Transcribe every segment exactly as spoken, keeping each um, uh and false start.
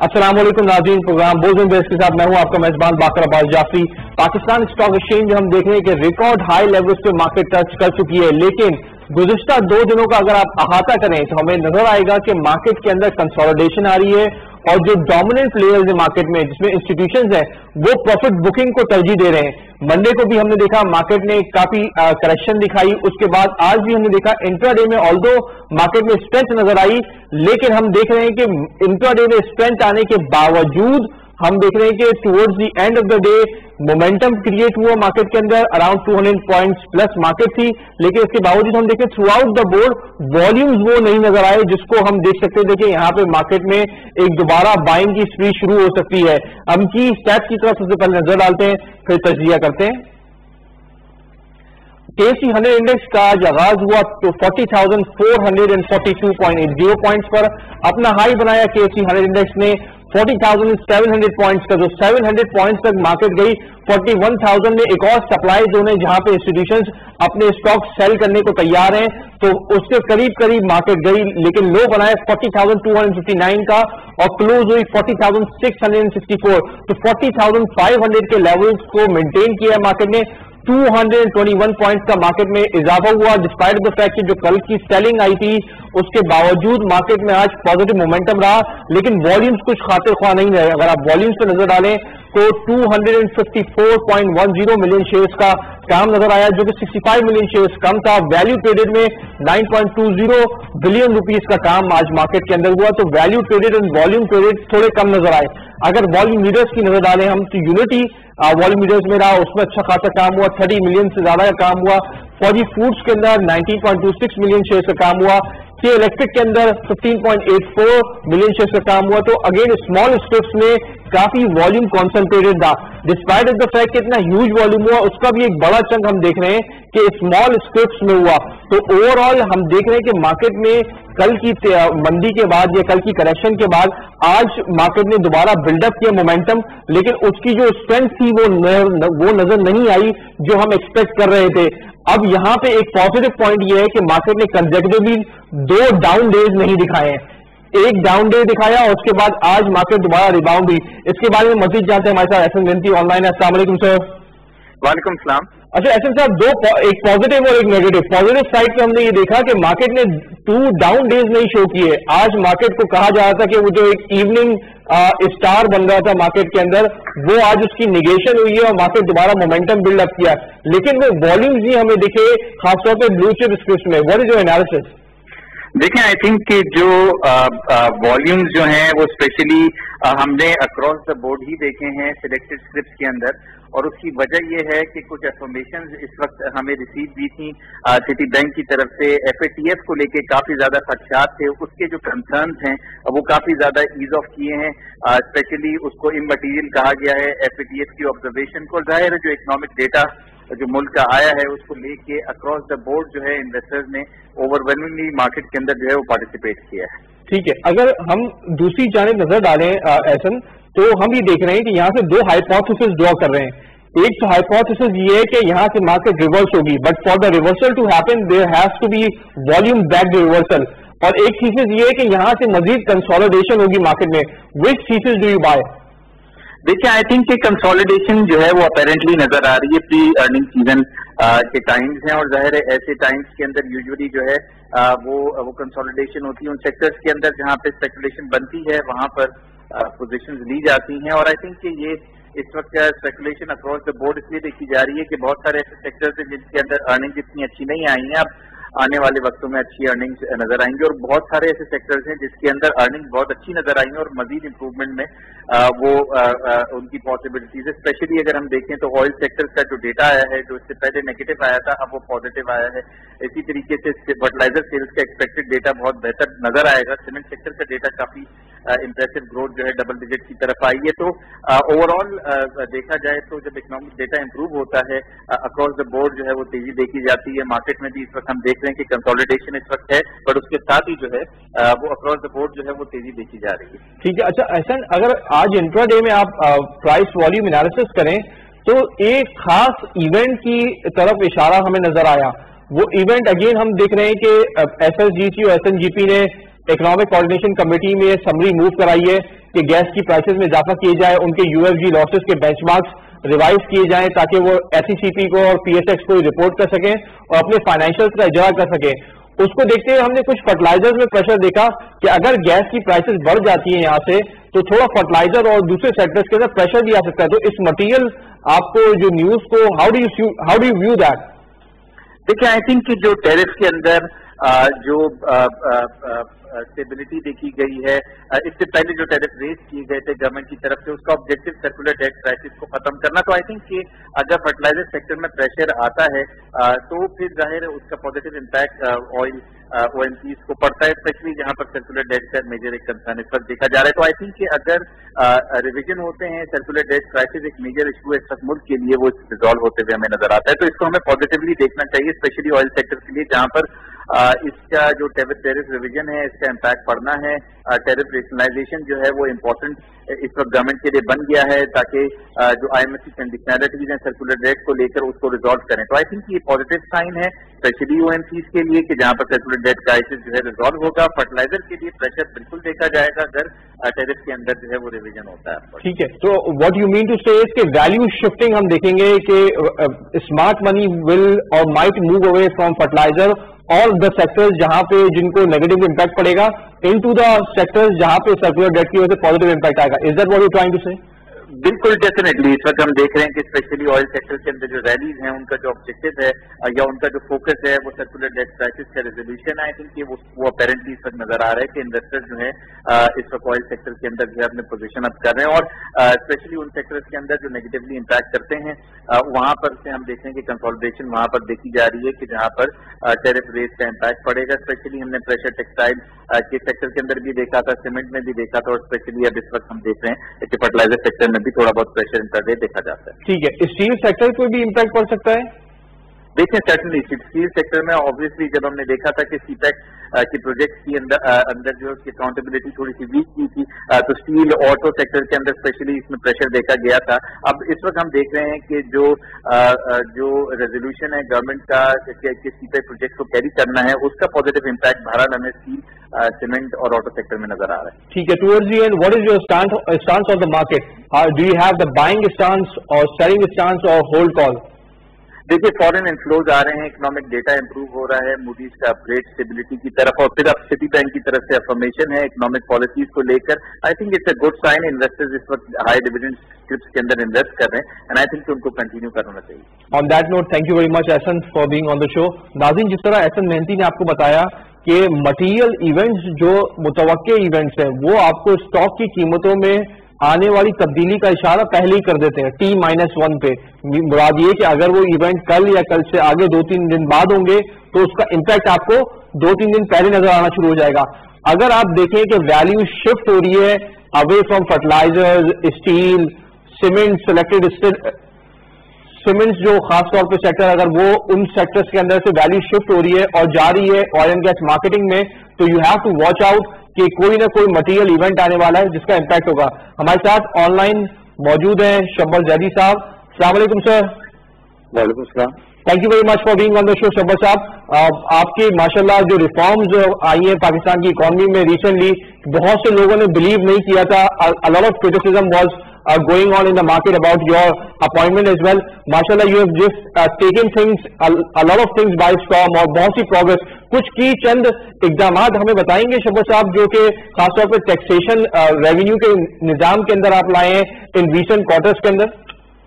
अस्सलाम वालेकुम नाज़रीन, प्रोग्राम बोल्ड एंड बेस के साथ मैं हूं आपका मेजबान बाकर अब्बास जाफरी। पाकिस्तान स्टॉक एक्सचेंज हम देख रहे हैं कि रिकॉर्ड हाई लेवल्स पे मार्केट टच कर चुकी है, लेकिन गुज़िश्ता दो दिनों का अगर आप अहाता करें तो हमें नजर आएगा कि मार्केट के अंदर कंसोलिडेशन आ रही है और जो डोमिनेंट प्लेयर्स है मार्केट में, जिसमें इंस्टीट्यूशंस हैं, वो प्रॉफिट बुकिंग को तरजीह दे रहे हैं। मंडे को भी हमने देखा मार्केट ने काफी करेक्शन दिखाई, उसके बाद आज भी हमने देखा इंट्राडे में ऑल्दो मार्केट में स्ट्रेंथ नजर आई, लेकिन हम देख रहे हैं कि इंट्राडे में स्ट्रेंथ आने के बावजूद हम देख रहे हैं कि towards the end of the day momentum create हुआ मार्केट के अंदर। Around two hundred points plus market थी, लेकिन इसके बावजूद हम देखें throughout the board volumes वो नहीं नजर आए जिसको हम देख सकते हैं। देखिए यहाँ पे मार्केट में एक दोबारा बाइंग की स्प्री शुरू हो सकती है। हम की स्टेप की तरफ सबसे पहले नजर डालते हैं, फिर तज्जिया करते हैं। केएससी हंड्रेड इंडेक्स का आज आगाज हुआ तो forty thousand four hundred and forty two point eight zero points पर अपना हाई बनाया केएससी हंड्रेड इंडेक्स ने forty thousand seven hundred points का, जो सेवन हंड्रेड पॉइंट्स तक मार्केट गई। फोर्टी वन थाउजेंड में एक और सप्लाई जोन है जहां पे इंस्टीट्यूशंस अपने स्टॉक सेल करने को तैयार हैं, तो उसके करीब करीब मार्केट गई, लेकिन लो बनाया forty thousand two hundred fifty nine का और क्लोज हुई forty thousand six hundred sixty four. तो फोर्टी थाउजेंड फाइव हंड्रेड के लेवल्स को मेंटेन किया है मार्केट ने। Two hundred twenty one points का मार्केट में इजाफा हुआ, डिस्पाइट द फैक्ट कि जो कल की सेलिंग आई थी उसके बावजूद मार्केट में आज पॉजिटिव मोमेंटम रहा, लेकिन वॉल्यूम्स कुछ खातिर ख्वाह नहीं रहे। अगर आप वॉल्यूम्स पे नजर डालें तो two fifty four point one zero million shares का काम नजर आया, जो कि सिक्सटी फाइव मिलियन शेयर्स कम था। वैल्यू ट्रेडेड में नाइन पॉइंट टू जीरो बिलियन रुपीस का काम आज मार्केट के अंदर हुआ, तो value traded and volume traded थोड़े कम नजर आए। अगर वॉल्यूम लीडर्स की नजर डालें हम तो यूनिटी वॉल्यूम लीडर्स में रहा, उसमें अच्छा खासा काम हुआ, थर्टी मिलियन से ज्यादा का काम हुआ। फौजी फूड्स के अंदर nineteen point two six million shares का काम हुआ। के इलेक्ट्रिक के अंदर fifteen point eight four million shares का काम हुआ। तो अगेन स्मॉल स्क्रिप्ट्स में काफी वॉल्यूम कॉन्सेंट्रेटेड था, डिस्पाइट ऑफ द फैक्ट कि इतना ह्यूज वॉल्यूम हुआ, उसका भी एक बड़ा चंक हम देख रहे हैं कि स्मॉल स्क्रिप्ट्स में हुआ। तो ओवरऑल हम देख रहे हैं कि मार्केट में कल की मंदी के बाद या कल की करेक्शन के बाद आज मार्केट ने दोबारा बिल्डअप किया मोमेंटम, लेकिन उसकी जो स्ट्रेंथ थी वो न, वो नजर नहीं आई जो हम एक्सपेक्ट कर रहे थे। अब यहां पे एक पॉजिटिव पॉइंट ये है कि मार्केट ने कंसेक्यूटिवली दो डाउन डेज नहीं दिखाए हैं, एक डाउन डे दिखाया और उसके बाद आज मार्केट दोबारा रिबाउंड हुई। इसके बारे में मजीद जानते हैं, हमारे साथ एहसन गंती ऑनलाइन है। अस्सलाम वालेकुम सर। वालेकुम सलाम। अच्छा एहसन साहब, दो एक पॉजिटिव और एक नेगेटिव। पॉजिटिव साइड पे हमने ये देखा कि मार्केट ने टू डाउन डेज नहीं शो किए। आज मार्केट को कहा जा रहा था कि वो जो एक इवनिंग स्टार बन रहा था मार्केट के अंदर, वो आज उसकी निगेशन हुई है और मार्केट दोबारा मोमेंटम बिल्डअप किया, लेकिन वो वॉल्यूम्स ही हमें दिखे खासतौर पर ब्लू चिप स्क्रिप्ट्स में। What is your analysis? देखें, आई थिंक कि जो वॉल्यूम्स जो हैं वो स्पेशली हमने अक्रॉस द बोर्ड ही देखे हैं सिलेक्टेड स्क्रिप्ट्स के अंदर, और उसकी वजह यह है कि कुछ एफर्मेशन इस वक्त हमें रिसीव भी थी सिटी बैंक की तरफ से। एफएटीएफ को लेके काफी ज्यादा खदशात थे, उसके जो कंसर्न्स हैं वो काफी ज्यादा ईज ऑफ किए हैं, स्पेशली उसको इमटेरियल कहा गया है एफएटीएफ की ऑब्जर्वेशन को। जाहिर है जो इकोनॉमिक डेटा जो मुल्क का आया है उसको लेके अक्रॉस द बोर्ड जो है इन्वेस्टर्स ने ओवरवेलमिंगली मार्केट के अंदर जो है वो पार्टिसिपेट किया है। ठीक है, अगर हम दूसरी जानिब नजर डालें एहसन, तो हम ये देख रहे हैं कि यहाँ से दो हाइपोथेसिस ड्रॉ कर रहे हैं। एक तो हाइपोथेसिस ये है कि यहाँ से मार्केट रिवर्स होगी, but for the reversal to happen there has to be volume backed reversal, और एक थीसिस ये है कि यहाँ से मजीद कंसोलिडेशन होगी मार्केट में। Which thesis do you buy? देखिए, आई थिंक कि कंसोलिडेशन जो है वो अपेरेंटली नजर आ रही है प्री अर्निंग सीजन के टाइम्स हैं, और जाहिर है ऐसे टाइम्स के अंदर यूजुअली जो है आ, वो वो कंसोलिडेशन होती है उन सेक्टर्स के अंदर जहां पे स्पेकुलेशन बनती है, वहां पर पोजीशंस ली जाती हैं। और आई थिंक कि ये इस वक्त स्पेकुलेशन अक्रॉस द बोर्ड इसलिए देखी जा रही है कि बहुत सारे ऐसे सेक्टर्स हैं जिनके अंदर अर्निंग इतनी अच्छी नहीं आई हैं, अब आने वाले वक्तों में अच्छी अर्निंग्स नजर आएंगी, और बहुत सारे ऐसे सेक्टर्स हैं जिसके अंदर अर्निंग्स बहुत अच्छी नजर आई हैं और मजीद इंप्रूवमेंट में आ, वो आ, आ, उनकी पॉसिबिलिटीज है। स्पेशली अगर हम देखें तो ऑयल सेक्टर्स का जो डेटा आया है, जो इससे पहले नेगेटिव आया था, अब वो पॉजिटिव आया है। इसी तरीके से फर्टिलाइजर सेल्स का एक्सपेक्टेड डेटा बहुत बेहतर नजर आएगा। सीमेंट सेक्टर का डेटा काफी इंप्रेसिव ग्रोथ जो है डबल डिजिट की तरफ आई है। तो ओवरऑल देखा जाए तो जब इकोनॉमिक डेटा इंप्रूव होता है अक्रॉस द बोर्ड जो है वो तेजी देखी जाती है। मार्केट में भी इस वक्त हम देख रहे हैं कि कंसोलिडेशन इस वक्त है, पर उसके साथ ही जो है वो अक्रॉस द बोर्ड जो है वो तेजी देखी जा रही है। ठीक है, अच्छा ऐसा अगर आज इंट्राडे में आप प्राइस वॉल्यूम एनालिसिस करें तो एक खास इवेंट की तरफ इशारा हमें नजर आया। वो इवेंट अगेन हम देख रहे हैं कि एसएसजीसी और एसएनजीपी ने इकोनॉमिक कोऑर्डिनेशन कमेटी में समरी मूव कराई है कि गैस की प्राइसेस में इजाफा किए जाए, उनके यूएफजी लॉसेस के बेंचमार्क्स रिवाइज किए जाएं ताकि वो एसईसीपी को और पीएसएक्स को रिपोर्ट कर सकें और अपने फाइनेंशियल्स का इजरा कर सकें। उसको देखते हुए हमने कुछ फर्टिलाइजर्स में प्रेशर देखा कि अगर गैस की प्राइसेस बढ़ जाती हैं यहाँ से तो थोड़ा फर्टिलाइजर और दूसरे सेक्टर्स के अंदर प्रेशर भी आ सकता है। तो इस मटेरियल आपको जो न्यूज को how do you how do you view that? देखिए, आई थिंक कि जो टेरिफ के अंदर आ, जो स्टेबिलिटी देखी गई है, इससे पहले जो टेरिफ रेज किए गए थे गवर्नमेंट की तरफ से, उसका ऑब्जेक्टिव सर्कुलर डेट क्राइसिस को खत्म करना। तो आई थिंक कि अगर फर्टिलाइजर सेक्टर में प्रेशर आता है तो फिर जाहिर है उसका पॉजिटिव इम्पैक्ट ऑयल ओएमसीज को पड़ता है, स्पेशली जहां पर सर्कुलर डेट का मेजर एक कंसर्न इस वक्त देखा जा रहा है। तो आई थिंक कि अगर रिविजन होते हैं, सर्कुलर डेट क्राइसिस एक मेजर इशू है इस वक्त मुल्क के लिए, वो रिजॉल्व होते हुए हमें नजर आता है। तो इसको हमें पॉजिटिवली देखना चाहिए, स्पेशली ऑयल सेक्टर के लिए, जहां पर आ, इसका जो टेरिफ रिविजन है इसका इम्पैक्ट पड़ना है। टेरिफ रेशनलाइजेशन जो है वो इम्पोर्टेंट इस वक्त गवर्नमेंट के लिए बन गया है ताकि जो आईएमएफसी कंडीशनैलिटीज हैं सर्कुलर डेट को लेकर उसको रिजॉल्व करें। तो आई थिंक ये पॉजिटिव साइन है स्पेशली ओएमसीज के लिए कि जहां पर सर्कुलर डेट क्राइसिस जो है रिजॉल्व होगा। फर्टिलाइजर के लिए प्रेशर बिल्कुल देखा जाएगा अगर टेरिफ के अंदर जो है वो रिविजन होता है। ठीक है, तो what you mean to say is कि वैल्यू शिफ्टिंग हम देखेंगे कि स्मार्ट मनी विल और might move away from fertilizer और द सेक्टर्स जहां पे जिनको नेगेटिव इम्पैक्ट पड़ेगा इनटू द सेक्टर्स जहां पे सर्कुलर डेट की वजह से पॉजिटिव इम्पैक्ट आएगा। Is that what you trying to say? बिल्कुल, डेफिनेटली। इस वक्त हम देख रहे हैं कि स्पेशली ऑयल सेक्टर के अंदर जो रैलीज हैं उनका जो ऑब्जेक्टिव है या उनका जो फोकस है वो सर्कुलर डेट क्राइसिस का रेजोल्यूशन। आई थिंक वो वो अपेरेंटली इस वक्त नजर आ रहा है कि इन्वेस्टर्स जो है इस वक्त ऑयल सेक्टर के अंदर जो है अपने पोजीशन अप कर रहे हैं और स्पेशली उन सेक्टर्स के अंदर जो नेगेटिवली इम्पैक्ट करते हैं वहां पर से हम देख रहे हैं कि कंसोलिडेशन वहां पर देखी जा रही है कि जहां पर टेरिफ रेट का इम्पैक्ट पड़ेगा। स्पेशली हमने प्रेशर टेक्सटाइल के सेक्टर के अंदर भी देखा था, सीमेंट में भी देखा था और स्पेशली अब इस वक्त हम देख रहे हैं कि फर्टिलाइजर सेक्टर में भी थोड़ा बहुत प्रेशर इंटरडे देखा जाता है। ठीक है, स्टील सेक्टर को भी इम्पैक्ट पड़ सकता है? देखिए, सर्टनली स्टील सेक्टर में ऑब्वियसली जब हमने देखा था कि सीपेक की प्रोजेक्ट की अंदर अंदर जो उसकी अकाउंटेबिलिटी थोड़ी सी वीक की थी तो स्टील ऑटो सेक्टर के अंदर स्पेशली इसमें प्रेशर देखा गया था। अब इस वक्त हम देख रहे हैं कि जो जो रेजोल्यूशन है गवर्नमेंट का कि सीपेक प्रोजेक्ट को कैरी करना है उसका पॉजिटिव इम्पैक्ट भारत हमें स्टील, सीमेंट और ऑटो सेक्टर में नजर आ रहा है। ठीक है, towards the end what is your stance on the market? Do you have the buying stance और सेलिंग स्टांस और होल्ड कॉल? देखिए, फॉरेन इनफ्लोज आ रहे हैं, इकोनॉमिक डेटा इंप्रूव हो रहा है, मूडीज का अपग्रेड स्टेबिलिटी की तरफ और फिर अब सिटी बैंक की तरफ से अफर्मेशन है इकोनॉमिक पॉलिसीज को लेकर। I think it's a good sign. Investors इस वक्त हाई डिविडेंड स्क्रिप्ट्स के अंदर इन्वेस्ट कर रहे हैं एंड आई थिंक उनको कंटिन्यू करना चाहिए। On that note, thank you very much Ehsan for being on the show. नाज़रीन, जिस तरह एहसन मेहनती ने आपको बताया कि मटीरियल इवेंट्स जो मुतवक्के इवेंट्स हैं वो आपको स्टॉक की कीमतों में आने वाली तब्दीली का इशारा पहले ही कर देते हैं टी माइनस वन पे। मुराद ये कि अगर वो इवेंट कल या कल से आगे दो तीन दिन बाद होंगे तो उसका इम्पैक्ट आपको दो तीन दिन पहले नजर आना शुरू हो जाएगा। अगर आप देखें कि वैल्यू शिफ्ट हो रही है away from fertilizers, steel, cement, selected cements जो खासतौर पर सेक्टर अगर वो उन सेक्टर्स के अंदर से वैल्यू शिफ्ट हो रही है और जा रही है ऑयल एंड गैस मार्केटिंग में, तो you have to watch out कि कोई ना कोई मटेरियल इवेंट आने वाला है जिसका इम्पैक्ट होगा। हमारे साथ ऑनलाइन मौजूद हैं शब्बर जैदी साहब। अस्सलाम वालेकुम सर। वालेकुम सलाम। Thank you very much for being on the show Shabbar साहब। आपकी माशाल्लाह जो रिफॉर्म्स आई हैं पाकिस्तान की इकोनॉमी में रिसेंटली, बहुत से लोगों ने बिलीव नहीं किया था। A lot of criticism was Uh, going on in the market about your appointment as well. Mashallah, you have just uh, taken things, a, a lot of things by storm और बहुत सी progress. कुछ की चंद इक़दामात हमें बताएंगे शब्बर साहब जो कि खासतौर पर टैक्सेशन रेवेन्यू के निज़ाम के अंदर आप लाए हैं इन रीसेंट क्वार्टर्स के अंदर?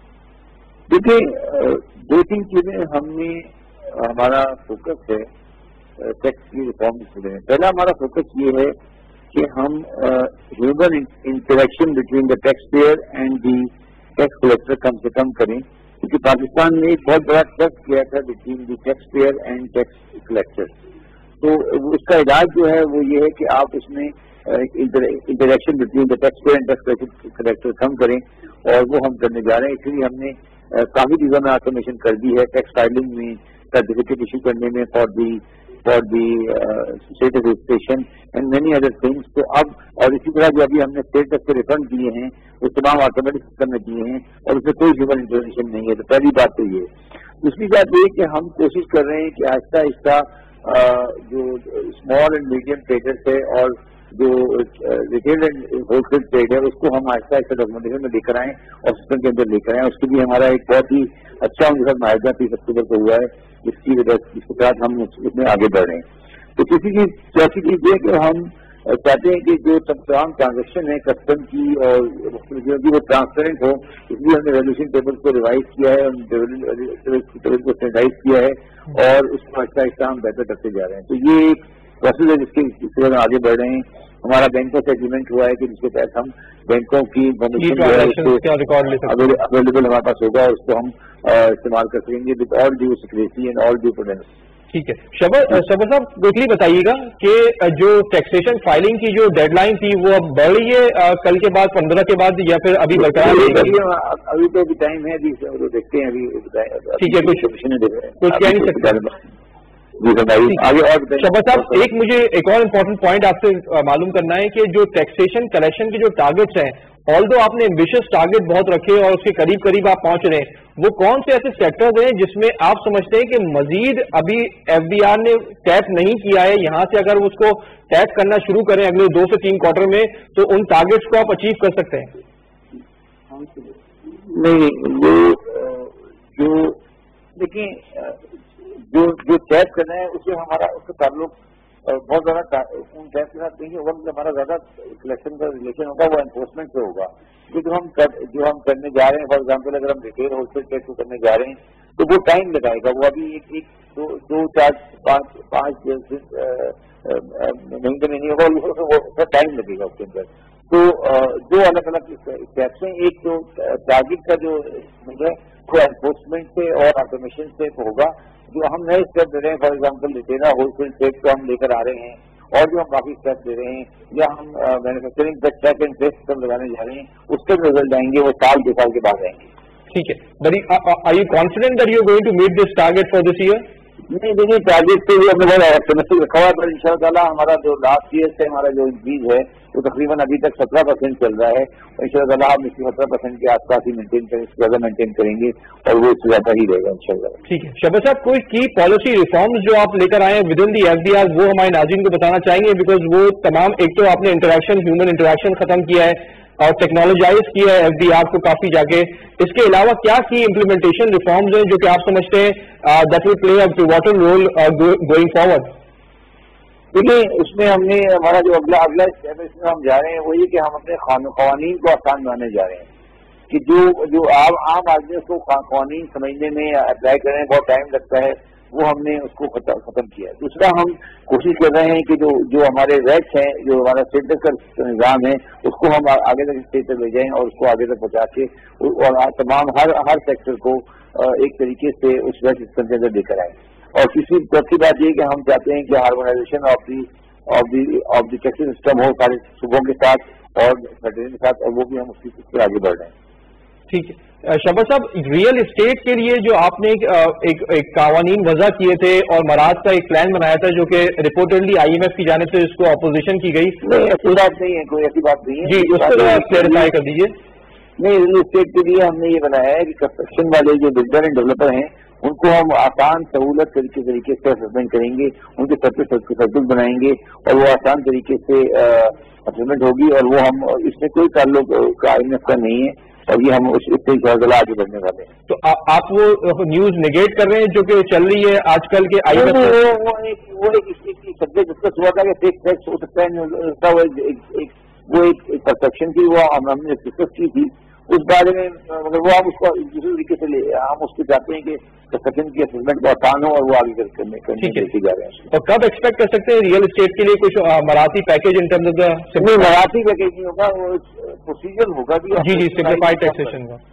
देखिए, दो तीन चीजें हमने हमारा फोकस है टैक्स की रिफॉर्म में। पहला हमारा फोकस ये है कि हम human interaction between the taxpayer and the tax collector कम से कम करें, क्योंकि पाकिस्तान में एक बहुत बड़ा ट्रस्ट किया था between the taxpayer and tax collector. तो उसका इलाज जो है वो ये है कि आप उसमें interaction between the taxpayer and tax collector कम करें और वो हम करने जा रहे हैं। इसलिए हमने काफी चीजों में ऑटोमेशन कर दी है, टैक्स फाइलिंग में, सर्टिफिकेट इशू करने में for the for the state registration and many other things. तो अब और इसी तरह जो अभी हमने स्टेट टैक्स के रिफंड दिए हैं वो तमाम ऑटोमेटिक सिस्टम में दिए हैं और उसमें कोई ह्यूमन इंटरवेंशन नहीं है। तो पहली बात तो ये। दूसरी बात ये कि हम कोशिश कर रहे हैं कि आहिस्ता आहिस्ता جو اسمال اینڈ میڈیم ٹریڈرس ہے اور جو retail and wholesale trade ہے اس کو ہم آہستہ آہستہ ڈاکومنٹیشن میں لے کر آئیں اور سسٹم کے اندر لے کر آئیں. اس کے لیے ہمارا ایک بہت ہی اچھا ان کے ساتھ معاہدہ تیس اکتوبر کو ہوا ہے جس کی وجہ جس کے ساتھ ہم اس میں آگے بڑھ رہے ہیں. تو کسی کی چوتھی چیز یہ کہ ہم چاہتے ہیں کہ جو تمام ٹرانزیکشن ہے کسٹم کی اور مختلف چیزوں کی وہ ٹرانسپیرنٹ ہو. اس لیے ہم نے ریزولوشن ٹیبل کو ریوائز کیا ہے, ٹیبل کو سینٹائز کیا ہے اور اس کو آہستہ آہستہ ہم بہتر کرتے جا رہے ہیں. تو یہ ایک پروسیس ہے جس کے اس کے بعد آگے بڑھ رہے ہیں. ہمارا بینکوں سے ایگریمنٹ ہوا ہے کہ جس کے تحت ہم بینکوں کی اویلیبل ہمارے پاس ہوگا اور اس کو ہم استعمال کر سکیں گے with all due secrecy and all due prudence. ٹھیک ہے شبر شبر صاحب کوئکلی بتائیے گا کہ جو ٹیکسیشن فائلنگ کی جو ڈیڈ لائن تھی وہ اب بڑھ رہی ہے کل کے بعد پندرہ کے بعد یا پھر ابھی برقرار ہے؟ ابھی تو ابھی ٹائم ہے, ابھی دیکھتے ہیں ابھی. ٹھیک ہے کچھ کچھ کہہ نہیں سکتے. شبر صاحب ایک مجھے ایک اور امپورٹنٹ پوائنٹ آپ سے معلوم کرنا ہے کہ جو ٹیکسیشن کلیکشن کے جو ٹارگیٹس ہیں آل دو آپ نے ایمبیشس ٹارگیٹ بہت رکھے اور اس کے قریب قریب آپ پہنچ رہے ہیں, وہ کون سے ایسے سیکٹرز ہیں جس میں آپ سمجھتے ہیں کہ مزید ابھی ایف ڈی آر نے ٹیپ نہیں کیا ہے, یہاں سے اگر اس کو ٹیپ کرنا شروع کریں اگلے دو سے تین کوارٹر میں تو ان ٹارگیٹس کو آپ اچیو کر سکتے ہیں؟ نہیں وہ جو دیکھیں جو جو ٹیپ کرنا ہے اس سے ہمارا اس کا تعلق بہت زیادہ ان ٹیپ کے ساتھ نہیں ہوگا, ہمارا زیادہ کلیکشن کا ریلیشن ہوگا وہ انفورسمنٹ سے ہوگا. جو ہم جو ہم کرنے جا رہے ہیں فار ایگزامپل اگر ہم ریٹیل ہول سیل ٹیپ کو کرنے جا رہے ہیں تو وہ ٹائم لگائے گا. وہ ابھی ایک ایک دو دو چار پانچ پانچ مہینے میں نہیں ہوگا, وہ ٹائم لگے گا اس کے اندر. تو جو الگ الگ اسٹیپس ہیں, ایک جو ٹارگیٹ کا جو ہے وہ انفورسمنٹ سے اور آٹومیشن سے ہوگا. جو ہم نئے اسٹیپ دے رہے ہیں for example retail wholesale tap کو ہم لے کر آ رہے ہیں اور جو ہم کافی اسٹیپ دے رہے ہیں یا ہم مینوفیکچرنگ کا ٹریک اینڈ ٹریس سسٹم لگانے جا رہے ہیں اس کے رزلٹ آئیں گے وہ سال دو سال کے بعد آئیں گے. ٹھیک ہے, are you confident that you are going to meet this target for this year? نہیں دیکھیے ٹارگیٹ سے بھی ہم نے بہت سمسٹک رکھا ہوا ہے, پر ان شاء اللہ تعالیٰ ہمارا جو لاسٹ ایئر سے ہمارا جو انکریز ہے وہ تقریباً ابھی تک سترہ پرسینٹ چل رہا ہے. ان شاء اللہ تعالیٰ ہم اس کی سترہ پرسینٹ کے آس پاس ہی مینٹین کریں, اس سے زیادہ مینٹین کریں گے اور وہ اس سے زیادہ ہی رہے گا ان شاء اللہ. ٹھیک ہے شبر صاحب, کوئی کی پالیسی ریفارمز جو آپ لے کر آئے ہیں within the F D R وہ ہمارے ناظرین کو بتانا چاہیں گے, بیکاز وہ تمام ایک تو آپ نے انٹریکشن ہیومن انٹریکشن ختم کیا ہے اور ٹیکنالوجائز کیا ہے ایف ڈی آر کو کافی جا کے, اس کے علاوہ کیا کی امپلیمنٹیشن ریفارمز ہیں جو کہ آپ سمجھتے ہیں that will play a pivotal role going forward? دیکھیں اس میں ہم نے ہمارا جو اگلا اگلا اسٹیپ اس میں ہم جا رہے ہیں وہ یہ کہ ہم اپنے قوانین کو آسان بنانے جا رہے ہیں کہ جو جو عام عام آدمی اس کو قوانین سمجھنے میں اپلائی کرنے میں بہت ٹائم لگتا ہے وہ ہم نے اس کو ختم کیا ہے. دوسرا ہم کوشش کر رہے ہیں کہ جو جو ہمارے ریٹس ہیں جو ہمارا اسٹیٹس کا نظام ہے اس کو ہم آگے تک اسٹیج تک لے جائیں اور اس کو آگے تک پہنچا کے اور تمام ہر ہر سیکٹر کو ایک طریقے سے اس ریٹ سسٹم کے اندر لے کر آئیں. اور تیسری چوتھی بات یہ کہ ہم چاہتے ہیں کہ harmonization of the of the of the tax system ہو سارے صوبوں کے ساتھ اور فیڈریشن کے ساتھ, اور وہ بھی ہم اس کی آگے بڑھ رہے ہیں. ٹھیک ہے شبر صاحب, ریئل اسٹیٹ کے لیے جو آپ نے ایک ایک قوانین وضع کیے تھے اور مراد کا ایک پلان بنایا تھا جو کہ رپورٹڈلی آئی ایم ایف کی جانب سے اس کو اپوزیشن کی گئی, نہیں ایسی بات نہیں ہے, کوئی ایسی بات نہیں ہے. جی اس کو کلیئرفائی کر دیجیے. نہیں, ریئل اسٹیٹ کے لیے ہم نے یہ بنایا ہے کہ کنسٹرکشن والے جو بلڈر اینڈ ڈیولپر ہیں ان کو ہم آسان سہولت طریقے طریقے سے اسسمنٹ کریں گے, ان کے سرکل بنائیں گے اور وہ آسان طریقے سے اسسمنٹ ہوگی, اور وہ ہم اس میں کوئی تعلق آئی ایم ایف کا نہیں ہے اور یہ ہم اس سے آگے بڑھنے والے ہیں. تو آپ وہ نیوز نگیٹ کر رہے ہیں جو کہ چل رہی ہے آج کل کے آئی ایم ایف؟ وہ ایک سبجیکٹ ڈسکس ہوا تھا کہ فیک ٹیکس ہو سکتا ہے, وہ ایک پرسپشن تھی, وہ ہم نے ڈسکس کی تھی اس بارے میں, مگر وہ ہم اس کو دوسرے طریقے سے ہم اس کو چاہتے ہیں کہ کنسٹرکشن کی اسسمنٹ کو آسان ہو اور وہ آگے کرنے کے جا رہے ہیں. اور کب ایکسپیکٹ کر سکتے ہیں ریئل اسٹیٹ کے لیے کچھ مراتی package in terms of the? مراتی پیکیج نہیں ہوگا, وہ پروسیجر ہوگا. جی جی سمپلیفائڈ ٹیکسیشن کا.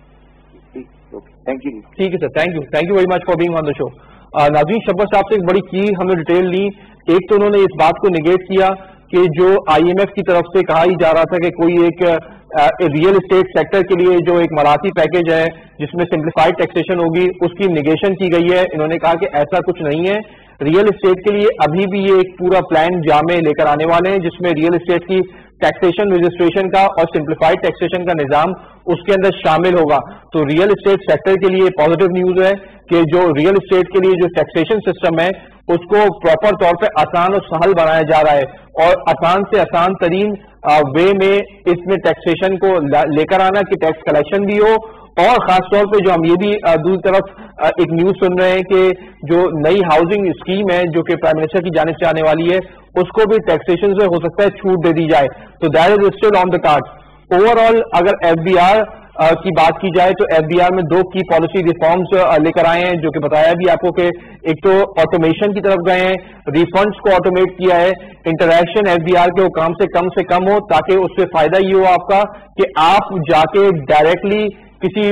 Thank you. ٹھیک ہے sir, thank you thank you very much for being on the show. ناظرین شبر صاحب سے ایک بڑی کی ہم نے ڈیٹیل لی. ایک تو انہوں نے اس بات کو نگیٹ کیا کہ جو آئی ایم ایف کی طرف سے کہا ہی جا رہا تھا کہ کوئی ایک ریئل اسٹیٹ سیکٹر کے لیے جو ایک مراتی پیکیج ہے جس میں سمپلیفائڈ ٹیکسیشن ہوگی اس کی نگیشن کی گئی ہے. انہوں نے کہا کہ ایسا کچھ نہیں ہے, ریئل اسٹیٹ کے لیے ابھی بھی یہ ایک پورا پلان جامع لے کر آنے والے ہیں جس میں ریئل اسٹیٹ کی ٹیکسیشن رجسٹریشن کا اور سمپلیفائڈ ٹیکسیشن کا نظام اس کے اندر شامل ہوگا. تو ریئل اسٹیٹ سیکٹر کے لیے پازیٹیو نیوز ہے کہ جو ریئل اسٹیٹ کے لیے جو ٹیکسیشن سسٹم ہے اس کو پراپر طور پہ آسان اور سہل بنایا جا رہا ہے اور آسان سے آسان ترین وے میں اس میں ٹیکسیشن کو لے کر آنا کہ ٹیکس کلیکشن بھی ہو، اور خاص طور پہ جو ہم یہ بھی دوسری طرف ایک نیوز سن رہے ہیں کہ جو نئی ہاؤسنگ اسکیم ہے جو کہ پرائم منسٹر کی جانب سے آنے والی ہے اس کو بھی ٹیکسیشن سے ہو سکتا ہے چھوٹ دے دی جائے، تو that is still on the card. Overall اگر ایف بی آر کی بات کی جائے تو ایف بی آر میں دو کی پالیسی ریفارمز لے کر آئے ہیں جو کہ بتایا بھی آپ کو کہ ایک تو آٹومیشن کی طرف گئے ہیں، ریفنڈز کو آٹومیٹ کیا ہے، انٹریکشن ایف بی آر کے حکام سے کم سے کم ہو تاکہ اس سے فائدہ یہ ہو آپ کا کہ آپ جا کے ڈائریکٹلی کسی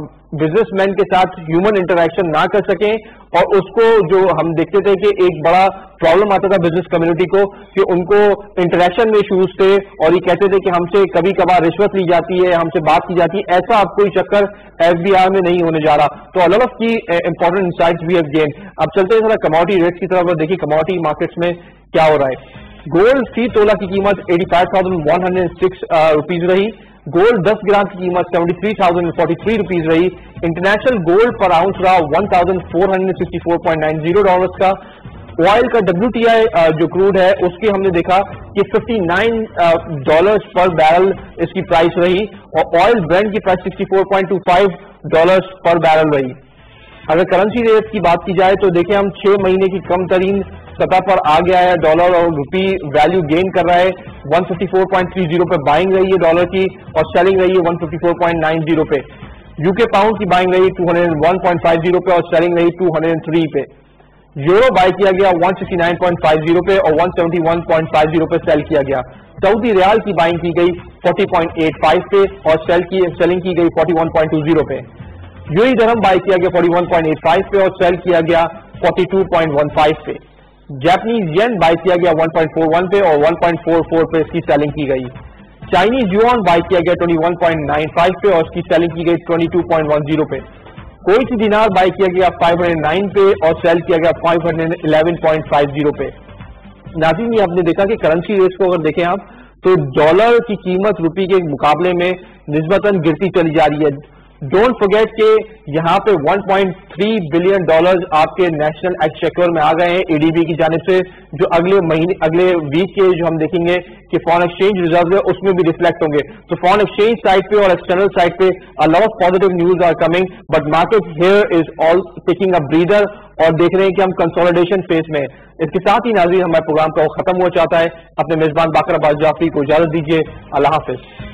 بزنس مین کے ساتھ ہیومن انٹریکشن نہ کر سکیں، اور اس کو جو ہم دیکھتے تھے کہ ایک بڑا پرابلم آتا تھا بزنس کمیونٹی کو کہ ان کو انٹریکشن میں ایشوز تھے اور یہ کہتے تھے کہ ہم سے کبھی کبھار رشوت لی جاتی ہے، ہم سے بات کی جاتی ہے، ایسا اب کوئی چکر ایف بی آر میں نہیں ہونے جا رہا۔ تو الگ الگ کی امپورٹنٹ انسائٹس بھی ہیو گین۔ اب چلتے ہیں ذرا کموڈٹی ریٹس کی طرف، دیکھیے کموڈٹی مارکیٹس میں کیا ہو رہا ہے۔ گولڈ فی تولہ کی قیمت eighty five thousand one hundred six rupees رہی، گولڈ دس گرام کی قیمت seventy three thousand forty three rupees رہی، انٹرنیشنل گولڈ پر آؤنس رہا one thousand four hundred sixty four point nine zero dollars کا۔ آئل کا ڈبلو ٹی آئی جو crude ہے اس کی ہم نے دیکھا کہ fifty nine dollars per barrel اس کی پرائس رہی، اور آئل برینڈ کی price sixty four point two five dollars per barrel رہی۔ اگر کرنسی ریٹ کی بات کی جائے تو دیکھیں ہم چھ مہینے کی کم ترین سطح پر آ گیا ہے، ڈالر اور روپی ویلیو گین کر رہا ہے، one fifty four point three zero پہ بائنگ رہی ہے ڈالر کی اور سیلنگ رہی ہے one fifty four point nine zero پہ۔ یو کے پاؤنڈ کی بائنگ رہی two hundred one point five zero پہ اور سیلنگ رہی ٹو ہنڈریڈ تھری پہ۔ یورو بائی کیا گیا one sixty nine point five zero پہ اور one seventy one point five zero پہ سیل کیا گیا۔ سعودی ریال کی بائنگ کی گئی فورٹی پوائنٹ ایٹ فائیو پہ اور سیل کی سیلنگ کی گئی forty one point two zero پہ۔ یو اے درہم بائی کیا گیا forty one point eight five پہ اور سیل کیا گیا forty two point one five پہ۔ جاپنیز ین بائی کیا گیا ون پوائنٹ فور ون پہ اور ون پوائنٹ فور فور پہ اس کی سیلنگ کی گئی۔ چائنیز یوان بائی کیا گیا twenty one point nine five پہ اور اس کی سیلنگ کی گئی twenty two point one zero پہ۔ کوئی دینار بائی کیا گیا فائیو ہنڈریڈ نائن پہ اور سیل کیا گیا five hundred eleven point five zero پہ۔ ناظرین یہ آپ نے دیکھا کہ کرنسی ریٹس کو اگر دیکھیں آپ تو ڈالر کی قیمت روپی کے مقابلے میں نسبتاً گرتی چلی جا رہی ہے۔ ڈونٹ فرگیٹ کہ یہاں پہ one point three billion dollars آپ کے نیشنل ایکسچیکر میں آ گئے ہیں اے ڈی بی کی جانب سے، جو اگلے مہینے اگلے ویک کے جو ہم دیکھیں گے کہ فارن ایکسچینج ریزرو ہے اس میں بھی ریفلیکٹ ہوں گے۔ تو فارن ایکسچینج سائڈ پہ اور ایکسٹرنل سائڈ پہ a lot of positive news are coming, but market here is all taking a breather اور دیکھ رہے ہیں کہ ہم کنسولیڈیشن فیز میں۔ اس کے ساتھ ہی ناظرین ہمارے پروگرام کا وہ ختم ہوا چاہتا ہے۔ اپنے میزبان باقر عباس جعفری کو اجازت دیجیے، اللہ حافظ۔